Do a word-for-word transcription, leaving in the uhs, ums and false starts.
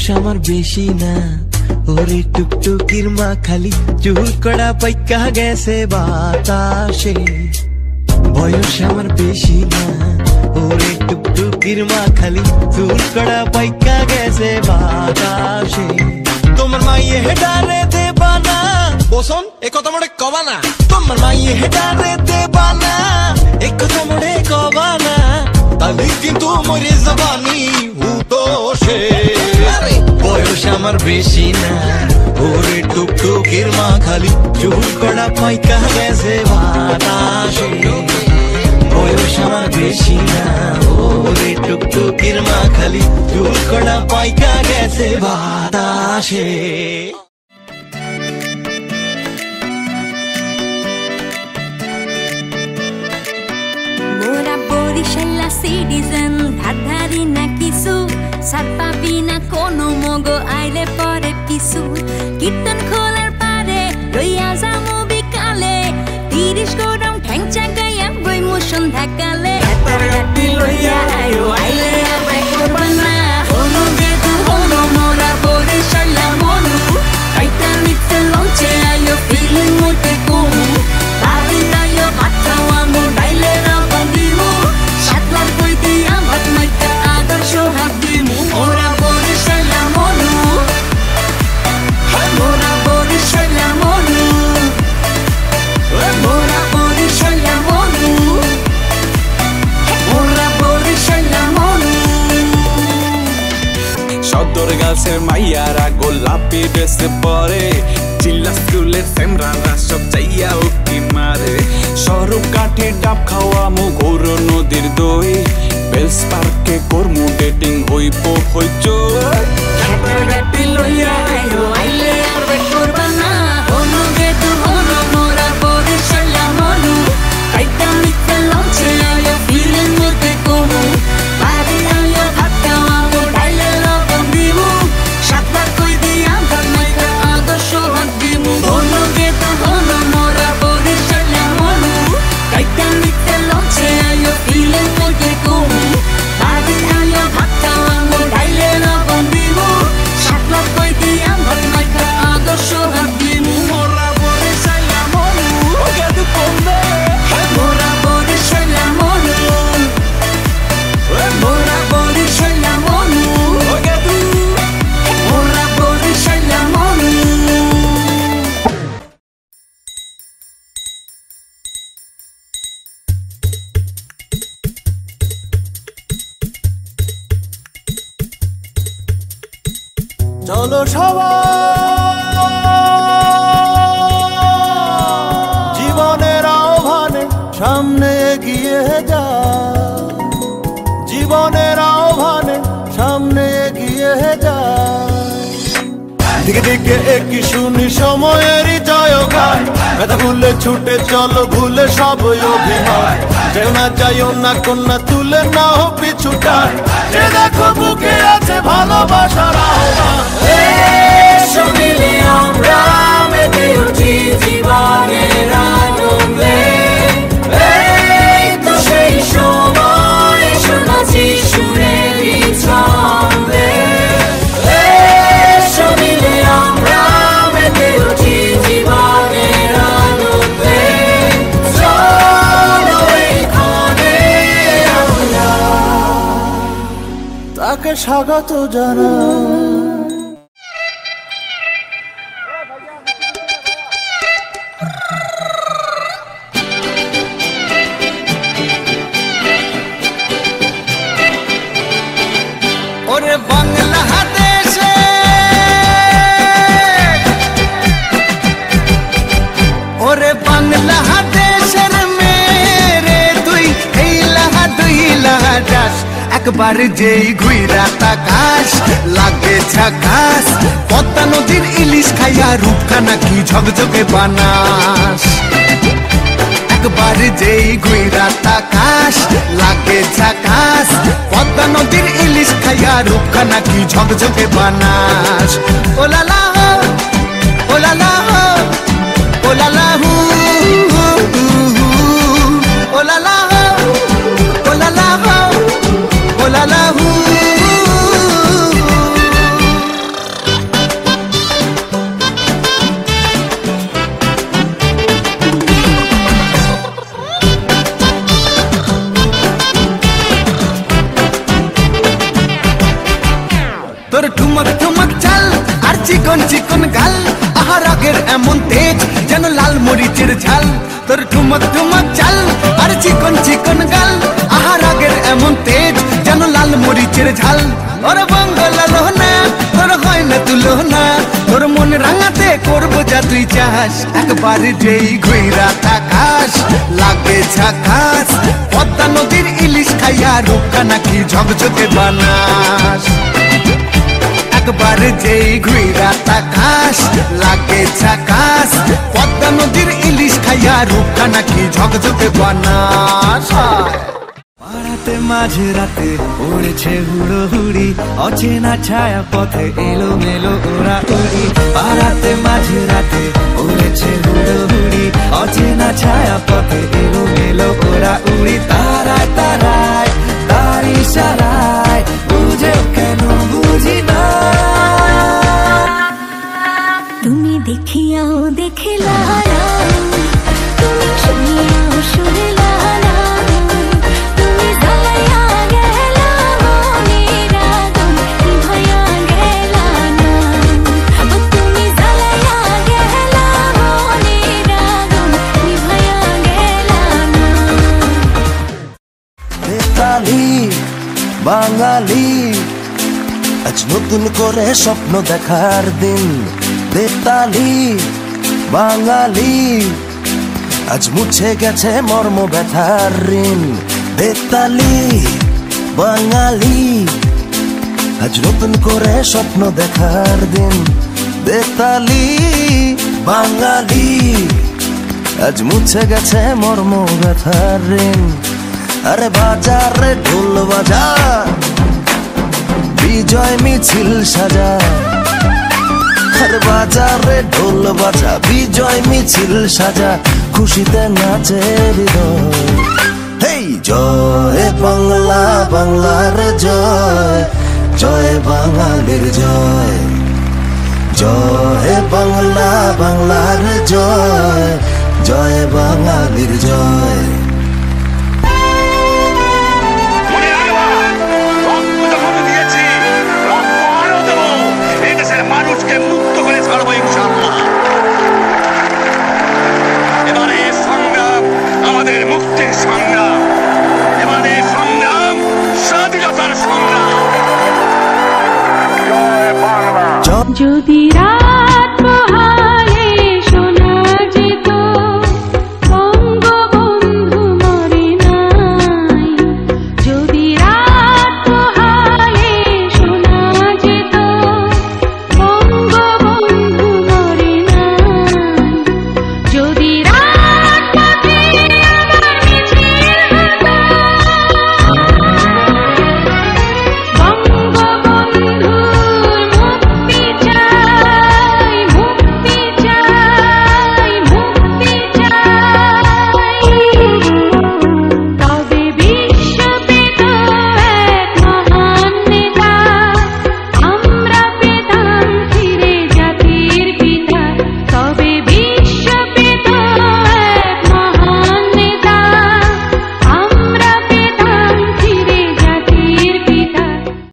বয়স আমার বেশি না, ওরে টুকটুকির মা খালি চুল কড়া পাইকা গেছে বাতাসে। বয়স আমার বেশি না, ওরে টুকটুকির মা খালি চুল কড়া পাইকা গেছে বাতাসে। তোমার মাইয়ে হেডারে দেবানা বসন এ কথা মোড়ে কবানা, তোমার মাইয়ে হেডারে দেবানা এ কথা মোড়ে কবানা, তাহলে কিন্তু মরে জবানি উতোষে। বয়স আমার বেশি না, ওরে টুকটুকির মা খালি চুল কড়া পাইকা গেছে বাতাসে। বয়স আমার বেশি না, ওরে টুকটুকির মা খালি চুল কড়া পাইকা গেছে বাতাসে। মোরা বরিশালা সিটিজেন, ধারধারি না কিছু সাত পাবি না কোনো মগো আইলে পরে পিছু। কীর্তন খোলার পারে লইয়া যামু বিকালে, তিরিশ গরম ঠ্যাং চাগাইয়া বইমু সন্ধ্যা কালে। হাতারাতি লইয়া আয়ো আইলে আমরা করবা না, হলো গেতু হলো মোরা বরিশালা মনু। কাইটার নিচে লঞ্চে আয়ো ফিলিং মতে কমু, বাড়ি আয়ো ভাত খাওয়া মু ডাইলে রাবণ দিমু। সাতলার কই দিয়া ভাত মাইকা আদর্শ হাত দিমু। মোরা বরিশালা মনু, মোরা বরিশালা মনু, মোরা বরিশালা মনু, মোরা বরিশালা মনু। সদর গাছের মাইয়ারা গোলাপি ড্রেস পরে, চিল্লা স্কুলের সেমরারা সব চাইয়া উকি মারে। সরব কাঠে ডাব খাওয়া মু গৌর নদীর দই, বেলস পার্কে করমু ডেটিং হইব হইচই। হাতারাতি লইয়া আয়ো আইলে আমরা করবা না, হলো গেতু হলো মোরা বরিশালা মনু। কাইটা নিচে লঞ্চে আয়ো ফিলিং মতে কমু, বাড়ি আয়ো ভাত খাওয়া মু ডাইলে রাবণ দিমু। সাতবার কই দিয়া ভাত মাইকা আদর্শ হাত দিমু। হলো গেতু হলো মোরা বরিশালা মনু। কাইটা নিচে লঞ্চে আয়ো ফিলিং মতে কমু, বাড়ি আয়ো ভাত খাওয়া মু ডাইলে রাবণ দিমু। সাতবার কই দিয়া ভাত মাইকা আদর্শ হাত দিমু। মোরা বরিশালা মনু, গেতু কমবে মোরা বরিশালা মনু, মোরা বরিশালা মনু, গেতু মোরা বরিশালা মনু। চলো সবাই জীবনের আহ্বানে সামনে এগিয়ে যা, জীবনের আহ্বানে সামনে এগিয়ে যা। দিকে দিকে একই শুনি সময়েরই জয়গান, ব্যথা ভুলে ছুটে চলো ভুলে সব অভিমান। যেও না যাইও না কন্যা তুলে নাও পিছুটান, যে দেখো বুকে আছে ভালোবাসার আহ্বান। এসো মিলে আমরা মেতে উঠি জীবনের আনন্দে, এই তো সেই সময় শোনাচ্ছি সুরেরই ছন্দে। এসো মিলে আমরা মেতে উঠি জীবনের আনন্দে, চলো এখানে আমরা তাকে স্বাগত জানা। ওরে বাংলাদেশে ওরে বাংলাদেশের মেরে তুই এই লাহা দুই লাহা যাস, একবার যেই ঘুইরা তাকাস লাগে ঝাকাস। পদ্মা নদীর ইলিশ খাইয়া রূপখানা কি ঝকঝকে বানাস, একবার যেই ঘুইরা তাকাস লাগে ঝাকাস। পদ্মা নদীর ইলিশ খাইয়া রূপখানা কি ঝকঝকে বানাস। ওলালা ওলালা ওলালা হু ওলালা ওলালা ওলালা হু। এমন তেজ যেন লাল মরিচের ঝাল তোর ঠুমক ঠুমক চাল আর চিকন চিকন গাল আহা রাগের এমন তেজ যেন লাল মরিচের ঝাল ওর বঙ্গলা লোহনা তোর হয় না তুলনা তোর মন রাঙাতে করবো যা তুই চাস একবার যেই ঘুইরা তাকাস লাগে ঝাকাস পদ্মা নদীর ইলিশ খাইয়া রূপকা নাকি ঝকঝকে বানাস একবার যেই ঘুইরা তাকাস লাগে ঝাকাস পদ্মা নদীর ইলিশ খাইয়া রূপকা নাকি ঝকঝকে বানাস পাড়াতে মাঝে রাতে উড়েছে হুড়ো হুড়ি অচেনা ছায়া পথে এলো মেলো ওরা উড়ি পাড়াতে মাঝে রাতে উড়েছে হুড়ো হুড়ি অচেনা ছায়া পথে এলো মেলো ওরা উড়ি তারায় তারায় তার ইশারায় বুঝে কেন বুঝি না তুমি দেখিয়াও দেখিলা তুমি শুনিয়াও শুনিলা বাঙালি আজ নতুন করে স্বপ্ন দেখার দিন বেতালি বাঙালি আজ মুছে গেছে মর্ম ব্যথার ঋণ বেতালি বাঙালি আজ নতুন করে স্বপ্ন দেখার দিন বেতালি বাঙালি আজ মুছে গেছে মর্ম ব্যথার ঋণ আরে বাজারে ঢোল বাজা বিজয় মিছিল সাজা আরে বাজারে ঢোল বাজা বিজয় মিছিল সাজা খুশিতে নাচে হৃদয় হেই জয় বাংলা বাংলার জয় জয় বাঙালির জয় জয় বাংলা বাংলার জয় জয় বাঙালির জয় মানুষকে মুক্ত করে ছাড়বো ইনশাআল্লাহ। এবারে সংগ্রাম আমাদের মুক্তির সংগ্রাম, এবারে সংগ্রাম স্বাধীনতার সংগ্রাম। জয় বাংলা। যদি